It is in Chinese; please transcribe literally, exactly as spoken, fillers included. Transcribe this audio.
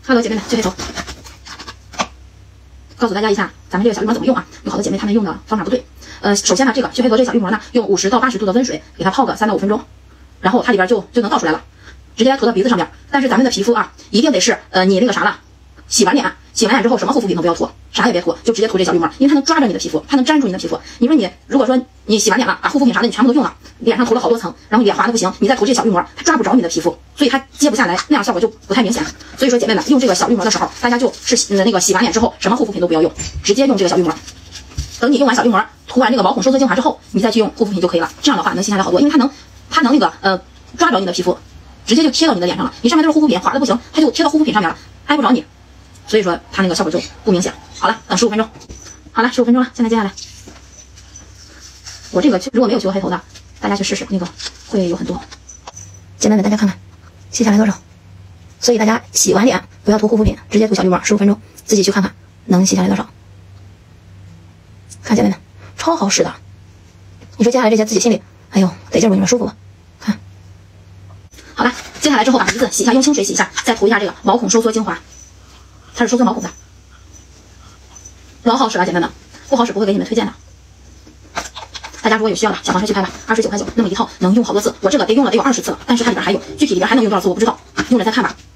哈喽，姐妹们，去黑头。告诉大家一下，咱们这个小绿膜怎么用啊？有好多姐妹她们用的方法不对。呃，首先呢，这个去黑头这个小绿膜呢，用五十到八十度的温水给它泡个三到五分钟，然后它里边就就能倒出来了，直接涂到鼻子上面。但是咱们的皮肤啊，一定得是呃你那个啥了，洗完脸，洗完脸之后什么护肤品都不要涂，啥也别涂，就直接涂这小绿膜，因为它能抓着你的皮肤，它能粘住你的皮肤。你说你如果说你洗完脸了，把护肤品啥的你全部都用了，脸上涂了好多层，然后脸滑的不行，你再涂这小绿膜，它抓不着你的皮肤，所以它接不下来，那样效果就不太明显。所以说姐妹们用这个小绿膜的时候，大家就是那个洗完脸之后什么护肤品都不要用，直接用这个小绿膜。等你用完小绿膜，涂完这个毛孔收缩精华之后，你再去用护肤品就可以了。这样的话能吸下来好多，因为它能它能那个呃抓着你的皮肤，直接就贴到你的脸上了。你上面都是护肤品，滑的不行，它就贴到护肤品上面了，挨不着你，所以说它那个效果就不明显。好了，等十五分钟。好了，十五分钟了，现在接下来，我这个如果没有去过黑头的，大家去试试，那个会有很多。姐妹们，大家看看，吸下来多少？所以大家洗完脸不要涂护肤品，直接涂小绿膜，十五分钟，自己去看看能吸下来多少。看姐妹们，超好使的。你说接下来这些自己心里，哎呦得劲不？你说舒服不？看，好了，接下来之后把鼻子洗一下，用清水洗一下，再涂一下这个毛孔收缩精华，它是收缩毛孔的。老好使了，姐妹们，不好使不会给你们推荐的。大家如果有需要的，小黄车去拍吧，二十九块九，那么一套能用好多次。我这个得用了得有二十次了，但是它里边还有，具体里边还能用多少次我不知道，用着再看吧。